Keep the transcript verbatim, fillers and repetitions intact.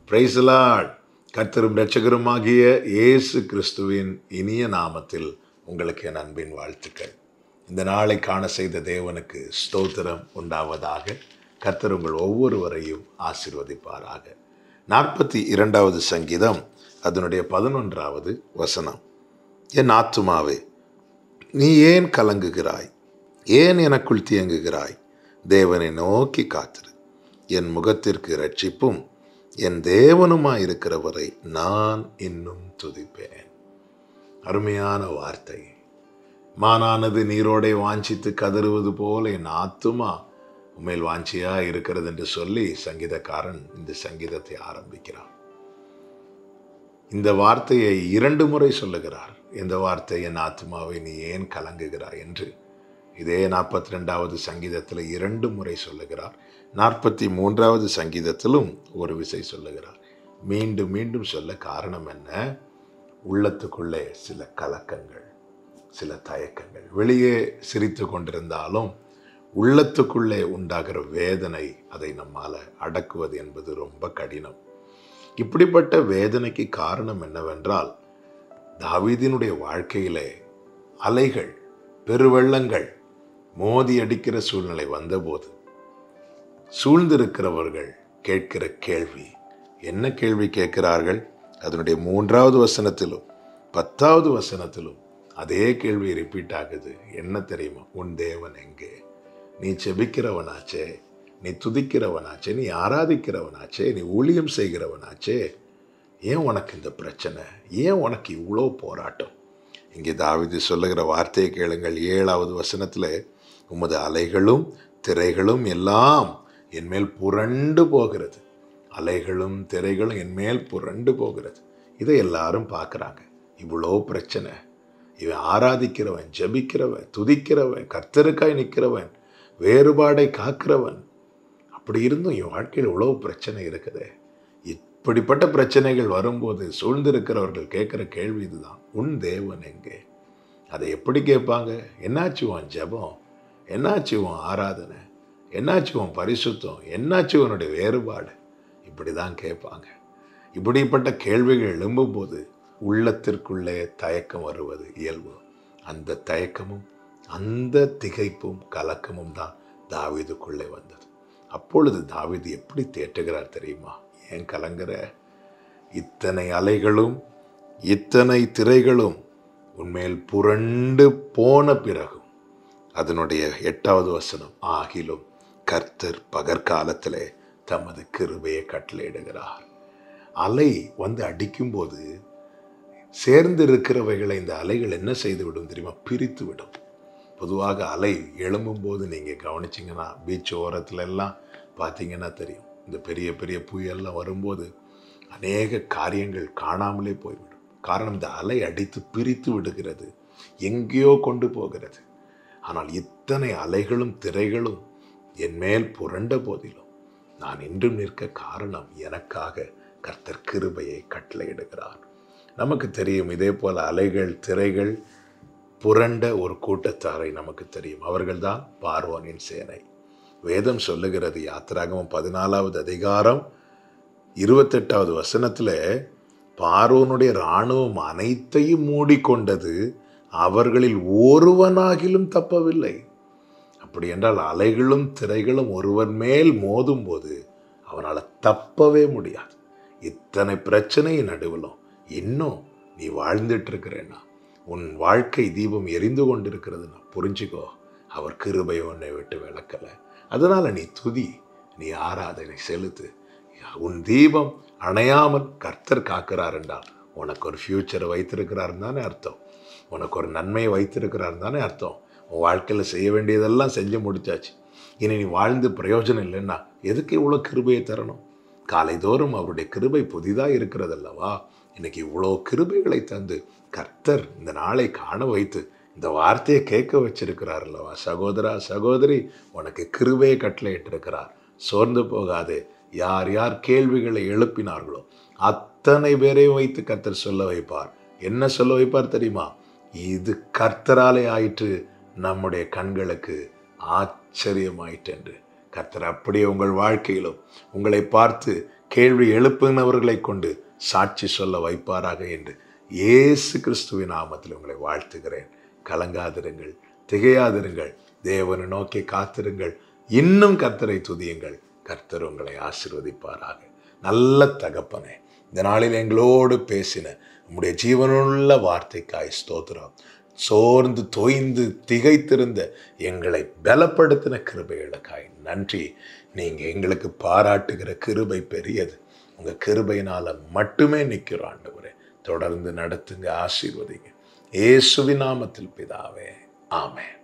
Praise the Lord. கர்த்தரும் இரட்சகருமாகிய இயேசு கிறிஸ்துவின் இனிய நாமத்தில் உங்களுக்கு என் அன்பின் வாழ்த்துக்கள். இந்த நாளை காண செய்த தேவனுக்கு ஸ்தோத்திரம் உண்டாவதாக. கர்த்தர் உங்கள் ஒவ்வொருவரையும் ஆசீர்வதிப்பாராக. நாற்பத்தி இரண்டாவது சங்கீதம் அதனுடைய பதினொன்றாவது வசனம். என் ஆத்துமாவே, நீ ஏன் கலங்குகிறாய்? ஏன் எனக்குள் தியங்குகிறாய்? தேவனை நோக்கி காத்திரு. என் முகத்திற்கு இரட்சிப்பும் என் தேவனுமாயிருக்கிறவரை நான் இன்னும் துதிப்பேன். அருமையான வார்த்தை. மானானது நீரோடை வாஞ்சித்து கதறுவது போல என் ஆத்துமா உண்மையில் வாஞ்சியா இருக்கிறது என்று சொல்லி சங்கீதக்காரன் இந்த சங்கீதத்தை ஆரம்பிக்கிறார். இந்த வார்த்தையை இரண்டு முறை சொல்லுகிறார். இந்த வார்த்தை, என் ஆத்துமாவை நீ ஏன் கலங்குகிறாய் என்று இதே நாற்பத்தி ரெண்டாவது சங்கீதத்தில் இரண்டு முறை சொல்லுகிறார். நாற்பத்தி மூன்றாவது சங்கீதத்திலும் ஒரு விசை சொல்லுகிறார். மீண்டும் மீண்டும் சொல்ல காரணம் என்ன? உள்ளத்துக்குள்ளே சில கலக்கங்கள், சில தயக்கங்கள். வெளியே சிரித்து கொண்டிருந்தாலும் உள்ளத்துக்குள்ளே உண்டாகிற வேதனை, அதை நம்மால் அடக்குவது என்பது ரொம்ப கடினம். இப்படிப்பட்ட வேதனைக்கு காரணம் என்னவென்றால், தாவீதினுடைய வாழ்க்கையிலே அலைகள், பெருவெள்ளங்கள் மோதி அடிக்கிற சூழ்நிலை வந்தபோது சூழ்ந்திருக்கிறவர்கள் கேட்கிற கேள்வி என்ன? கேள்வி கேட்கிறார்கள். அதனுடைய மூன்றாவது வசனத்திலும் பத்தாவது வசனத்திலும் அதே கேள்வி ரிப்பீட் ஆகுது. என்ன தெரியுமா? உன் தேவன் எங்கே? நீ செபிக்கிறவனாச்சே, நீ துதிக்கிறவனாச்சே, நீ ஆராதிக்கிறவனாச்சே, நீ ஊழியம் செய்கிறவனாச்சே, ஏன் உனக்கு இந்த பிரச்சனை? ஏன் உனக்கு இவ்வளோ போராட்டம்? இங்கே தாவீது சொல்லுகிற வார்த்தையை கேளுங்கள். ஏழாவது வசனத்தில், உமது அலைகளும் திரைகளும் எல்லாம் என்மேல் புரண்டு போகிறது. அலைகளும் திரைகளும் என்மேல் புரண்டு போகிறது. இதை எல்லாரும் பார்க்குறாங்க. இவ்வளோ பிரச்சனை. இவன் ஆராதிக்கிறவன், ஜபிக்கிறவன், துதிக்கிறவன், கர்த்தருக்காய் நிற்கிறவன், வேறுபாடை காக்கிறவன். அப்படி இருந்தும் என் வாழ்க்கையில் இவ்வளோ பிரச்சனை இருக்குது. இப்படிப்பட்ட பிரச்சனைகள் வரும்போது சூழ்ந்திருக்கிறவர்கள் கேட்குற கேள்வி இதுதான், உன் தேவன் எங்கே? அதை எப்படி கேட்பாங்க? என்னாச்சு உன் ஜெபம்? என்னாச்சு உன் ஆராதனை? என்னாச்சு உன் பரிசுத்தம்? என்னாச்சு உன்னுடைய வேறுபாடு? இப்படி தான் கேட்பாங்க. இப்படிப்பட்ட கேள்விகள் எழும்பும்போது உள்ளத்திற்குள்ளே தயக்கம் வருவது இயல்பு. அந்த தயக்கமும் அந்த திகைப்பும் கலக்கமும் தான் தாவீதுக்குள்ளே வந்தது. அப்பொழுது தாவீது எப்படி தேற்றுகிறார் தெரியுமா? ஏன் கலங்குற? இத்தனை அலைகளும் இத்தனை திரைகளும் உன்மேல் புரண்டு போன பிறகும், அதனுடைய எட்டாவது வசனம், ஆகிலும் கர்த்தர் பகற்காலத்திலே தமது கிருபையை கட்டளையிடுகிறார். அலை வந்து அடிக்கும்போது சேர்ந்து இருக்கிறவைகளை இந்த அலைகள் என்ன செய்து விடும் தெரியுமா? பிரித்து விடும். பொதுவாக அலை எழும்பும்போது நீங்கள் கவனிச்சிங்கன்னா, பீச் ஓரத்துல எல்லாம் பார்த்தீங்கன்னா தெரியும், இந்த பெரிய பெரிய புயல்லாம் வரும்போது அநேக காரியங்கள் காணாமலே போய்விடும். காரணம், இந்த அலை அடித்து பிரித்து விடுகிறது, எங்கேயோ கொண்டு போகிறது. ஆனால் இத்தனை அலைகளும் திரைகளும் என் மேல் புரண்ட போதிலும் நான் இன்றும் நிற்க காரணம், எனக்காக கர்த்தர் கிருபையை கட்டளையிடுகிறார். நமக்கு தெரியும், இதே போல அலைகள் திரைகள் புரண்ட ஒரு கூட்டத்தாரை நமக்கு தெரியும். அவர்கள்தான் பார்வோனின் சேனை. வேதம் சொல்லுகிறது, யாத்திராகமம் பதினாலாவது அதிகாரம் இருபத்தெட்டாவது வசனத்தில், பார்வோனுடைய இராணுவம் அனைத்தையும் மூடிக்கொண்டது, அவர்களில் ஒருவனாகிலும் தப்பவில்லை. அப்படி என்றால் அலைகளும் திரைகளும் ஒருவன் மேல் மோதும் போது அவனால் தப்பவே முடியாது. இத்தனை பிரச்சனையின் நடுவிலும் இன்னும் நீ வாழ்ந்துட்டு இருக்கிறேன்னா, உன் வாழ்க்கை தீபம் எரிந்து கொண்டிருக்கிறதுனா புரிஞ்சுக்கோ, அவர் கிருபை உன்னை விட்டு விளக்கலை. அதனால நீ துதி, நீ ஆராதனை செலுத்து. உன் தீபம் அணையாமல் கர்த்தர் காக்கிறார் என்றால் உனக்கு ஒரு ஃபியூச்சரை வைத்திருக்கிறார் தானே அர்த்தம். உனக்கு ஒரு நன்மையை வைத்திருக்கிறார் தானே அர்த்தம். உன் வாழ்க்கையில் செய்ய வேண்டியதெல்லாம் செஞ்சு முடிச்சாச்சு, இனி நீ வாழ்ந்து பிரயோஜனம் இல்லைன்னா எதுக்கு இவ்வளோ கிருபையை தரணும்? காலைதோறும் அவருடைய கிருபை புதிதாக இருக்கிறதல்லவா? இன்னைக்கு இவ்வளோ கிருபைகளை தந்து கர்த்தர் இந்த நாளை காண வைத்து இந்த வார்த்தையை கேட்க வச்சிருக்கிறார் அல்லவா? சகோதரா சகோதரி, உனக்கு கிருபையை கட்டளையிட்டிருக்கிறார். சோர்ந்து போகாதே. யார் யார் கேள்விகளை எழுப்பினார்களோ அத்தனை பேரையும் வைத்து கர்த்தர் சொல்ல வைப்பார். என்ன சொல்ல வைப்பார் தெரியுமா? இது கர்த்தராலே ஆயிற்று, நம்முடைய கண்களுக்கு ஆச்சரியமாயிற்று என்று. கர்த்தர் அப்படியே உங்கள் வாழ்க்கையிலும் உங்களை பார்த்து கேள்வி எழுப்புனவர்களை கொண்டு சாட்சி சொல்ல வைப்பாராக என்று இயேசு கிறிஸ்துவின் நாமத்தில் உங்களை வாழ்த்துகிறேன். கலங்காதிருங்கள், திகையாதிருங்கள், தேவனை நோக்கி காத்திருங்கள், இன்னும் கர்த்தரை துதியுங்கள். கர்த்தர் உங்களை ஆசீர்வதிப்பாராக. நல்ல தகப்பனே, இந்த நாளில் எங்களோடு பேசின உம்முடைய ஜீவனுள்ள வார்த்தைக்காய் ஸ்தோத்திரம். சோர்ந்து தொய்ந்து திகைத்திருந்த எங்களை பலப்படுத்தின கிருபைகளுக்காய் நன்றி. நீங்க எங்களுக்கு பாராட்டுகிற கிருபை பெரியது. உங்க கிருபையினால மட்டுமே நிற்கிறோம் ஆண்டவரே. தொடர்ந்து நடத்துங்க, ஆசீர்வதிங்க. இயேசுவின் நாமத்தில் பிதாவே, ஆமென்.